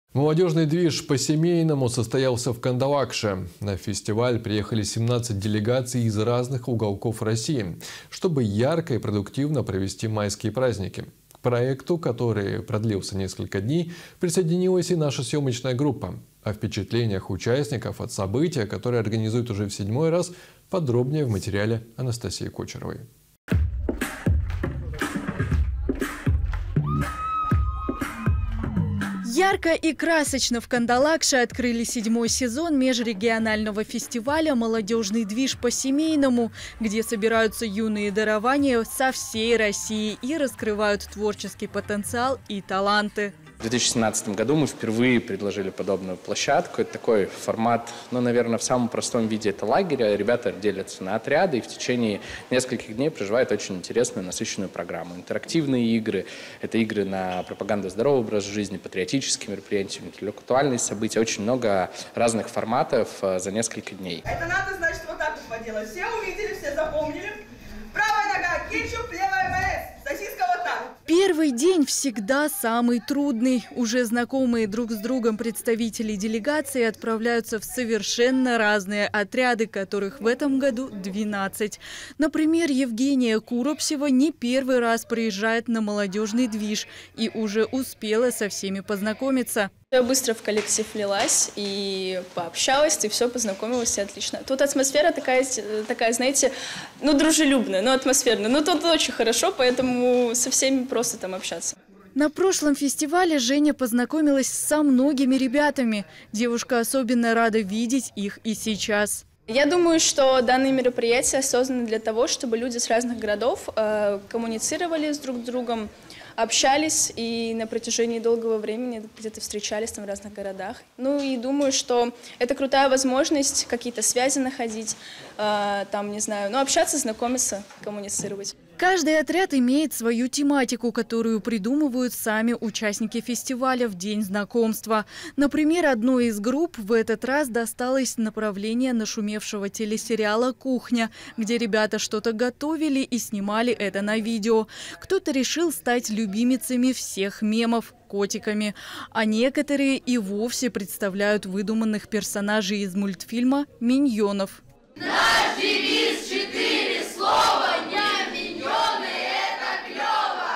Молодежный движ по-семейному состоялся в Кандалакше. На фестиваль приехали 17 делегаций из разных уголков России, чтобы ярко и продуктивно провести майские праздники. К проекту, который продлился несколько дней, присоединилась и наша съемочная группа. О впечатлениях участников от события, которое организуют уже в 7-й раз, подробнее в материале Анастасии Кочеровой. Ярко и красочно в Кандалакше открыли 7-й сезон межрегионального фестиваля «Молодежный движ по-семейному», где собираются юные дарования со всей России и раскрывают творческий потенциал и таланты. В 2017 году мы впервые предложили подобную площадку. Это такой формат, наверное, в самом простом виде это лагеря. Ребята делятся на отряды и в течение нескольких дней проживают очень интересную, насыщенную программу. Интерактивные игры, это игры на пропаганду здорового образа жизни, патриотические мероприятия, интеллектуальные события. Очень много разных форматов за несколько дней. Это надо, значит, вот так вот поделать. Все увидели, все запомнили. Правая нога, кетчуп, левая майонез, сосиска вот так. Первый день всегда самый трудный. Уже знакомые друг с другом представители делегации отправляются в совершенно разные отряды, которых в этом году 12. Например, Евгения Куропсева не первый раз приезжает на молодежный движ и уже успела со всеми познакомиться. Я быстро в коллектив влилась и пообщалась, и все, познакомилась, и отлично. Тут атмосфера такая, знаете, дружелюбная, атмосферная. Тут очень хорошо, поэтому со всеми просто там общаться. На прошлом фестивале Женя познакомилась со многими ребятами. Девушка особенно рада видеть их и сейчас. Я думаю, что данные мероприятия созданы для того, чтобы люди с разных городов коммуницировали с друг другом, общались и на протяжении долгого времени где-то встречались там в разных городах. И думаю, что это крутая возможность какие-то связи находить, общаться, знакомиться, коммуницировать. Каждый отряд имеет свою тематику, которую придумывают сами участники фестиваля в день знакомства. Например, одной из групп в этот раз досталось направление нашумевшего телесериала «Кухня», где ребята что-то готовили и снимали это на видео. Кто-то решил стать любимицами всех мемов – котиками, а некоторые и вовсе представляют выдуманных персонажей из мультфильма «Миньонов». Наш девиз 4 слова, не миньоны, это клево!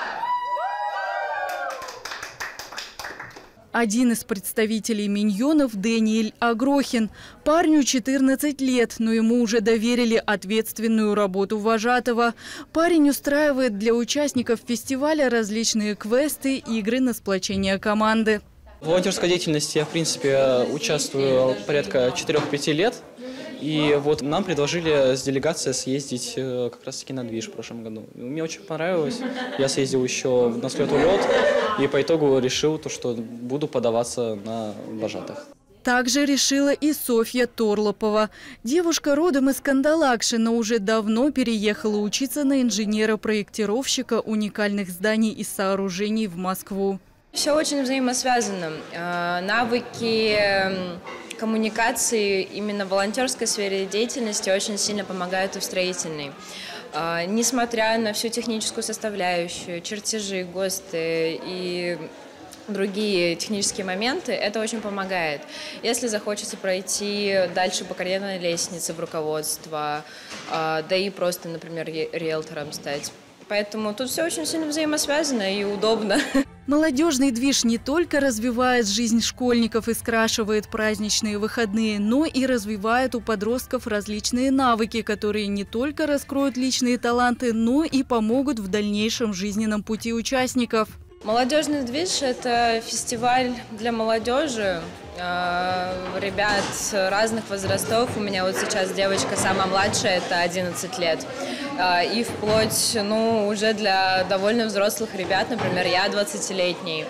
Один из представителей «Миньонов» – Дэниэль Агрохин. Парню 14 лет, но ему уже доверили ответственную работу вожатого. Парень устраивает для участников фестиваля различные квесты, игры на сплочение команды. В волонтерской деятельности я, в принципе, участвую порядка 4-5 лет. И вот нам предложили с делегацией съездить как раз-таки на движ в прошлом году. Мне очень понравилось. Я съездил еще на слет улет и по итогу решил, что буду подаваться на вожатых. Также решила и Софья Торлопова. Девушка родом из Кандалакши, но уже давно переехала учиться на инженера-проектировщика уникальных зданий и сооружений в Москву. Все очень взаимосвязано. Навыки коммуникации именно в волонтерской сфере деятельности очень сильно помогают и в строительной. Несмотря на всю техническую составляющую, чертежи, ГОСТы и другие технические моменты, это очень помогает. Если захочется пройти дальше по карьерной лестнице в руководство, да и просто, например, риэлтором стать. Поэтому тут все очень сильно взаимосвязано и удобно. Молодежный движ не только развивает жизнь школьников и скрашивает праздничные выходные, но и развивает у подростков различные навыки, которые не только раскроют личные таланты, но и помогут в дальнейшем жизненном пути участников. Молодежный движ – это фестиваль для молодежи, ребят разных возрастов. У меня вот сейчас девочка самая младшая, это 11 лет. И вплоть, уже для довольно взрослых ребят, например, я 20-летний.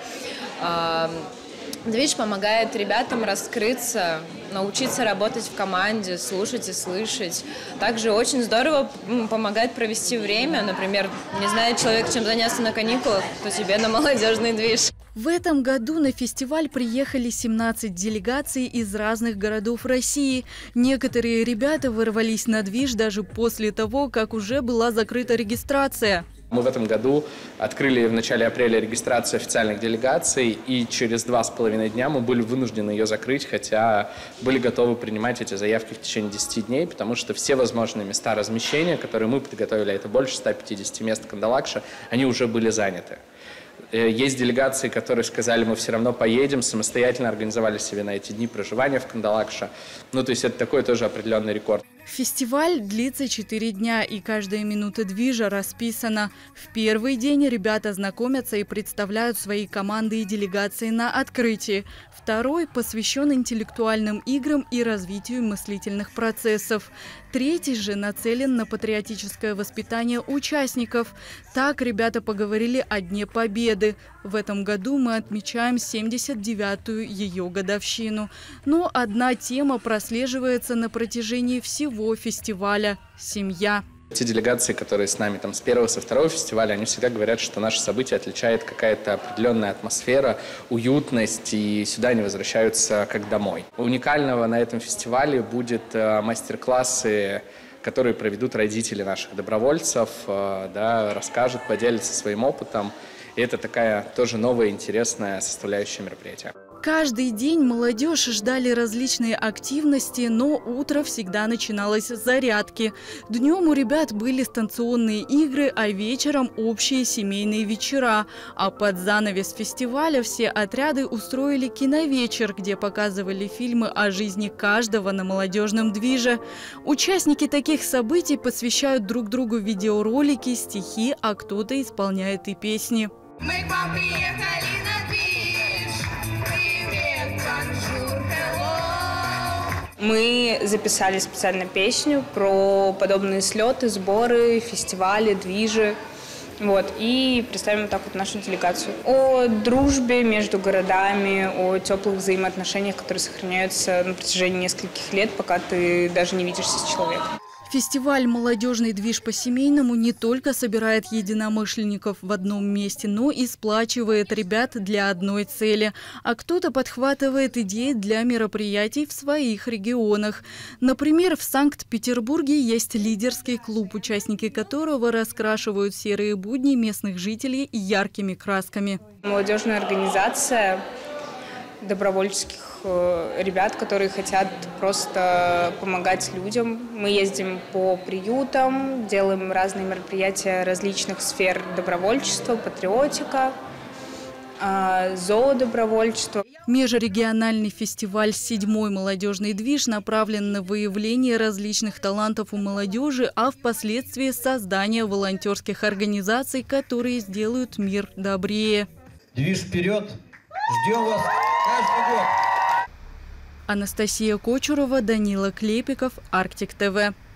Движ помогает ребятам раскрыться, научиться работать в команде, слушать и слышать. Также очень здорово помогает провести время. Например, не знает человек, чем заняться на каникулах, то тебе на молодежный движ. В этом году на фестиваль приехали 17 делегаций из разных городов России. Некоторые ребята ворвались на движ даже после того, как уже была закрыта регистрация. Мы в этом году открыли в начале апреля регистрацию официальных делегаций, и через 2,5 дня мы были вынуждены ее закрыть, хотя были готовы принимать эти заявки в течение 10 дней, потому что все возможные места размещения, которые мы подготовили, это больше 150 мест в Кандалакше, они уже были заняты. Есть делегации, которые сказали, мы все равно поедем, самостоятельно организовали себе на эти дни проживания в Кандалакше. Ну, то есть это такой тоже определенный рекорд. Фестиваль длится 4 дня, и каждая минута движа расписана. В первый день ребята знакомятся и представляют свои команды и делегации на открытии. Второй посвящен интеллектуальным играм и развитию мыслительных процессов. Третий же нацелен на патриотическое воспитание участников. Так ребята поговорили о Дне Победы. В этом году мы отмечаем 79-ю ее годовщину. Но одна тема прослеживается на протяжении всего фестиваля – семья. Те делегации, которые с нами с первого, со второго фестиваля, они всегда говорят, что наше событие отличает какая-то определенная атмосфера, уютность, и сюда они возвращаются как домой. Уникального на этом фестивале будет мастер-классы, которые проведут родители наших добровольцев, расскажут, поделятся своим опытом. И это такая тоже новая интересная составляющая мероприятия. Каждый день молодежь ждали различные активности, но утро всегда начиналось с зарядки. Днем у ребят были станционные игры, а вечером общие семейные вечера. А под занавес фестиваля все отряды устроили киновечер, где показывали фильмы о жизни каждого на молодежном движе. Участники таких событий посвящают друг другу видеоролики, стихи, а кто-то исполняет и песни. Мы к вам приехали на движ. Привет, бонжур, hello. Мы записали специально песню про подобные слеты, сборы, фестивали, движи. И представим так нашу делегацию. О дружбе между городами, о теплых взаимоотношениях, которые сохраняются на протяжении нескольких лет, пока ты даже не видишься с человеком. Фестиваль «Молодежный движ по-семейному» не только собирает единомышленников в одном месте, но и сплачивает ребят для одной цели. А кто-то подхватывает идеи для мероприятий в своих регионах. Например, в Санкт-Петербурге есть лидерский клуб, участники которого раскрашивают серые будни местных жителей яркими красками. Молодежная организация добровольческих ребят, которые хотят просто помогать людям. Мы ездим по приютам, делаем разные мероприятия различных сфер добровольчества, патриотика, зоодобровольчество. Межрегиональный фестиваль «7-й молодежный движ» направлен на выявление различных талантов у молодежи, а впоследствии создание волонтерских организаций, которые сделают мир добрее. Движ вперед! Ждем вас каждый год! Анастасия Кочурова, Данила Клепиков, Арктик ТВ.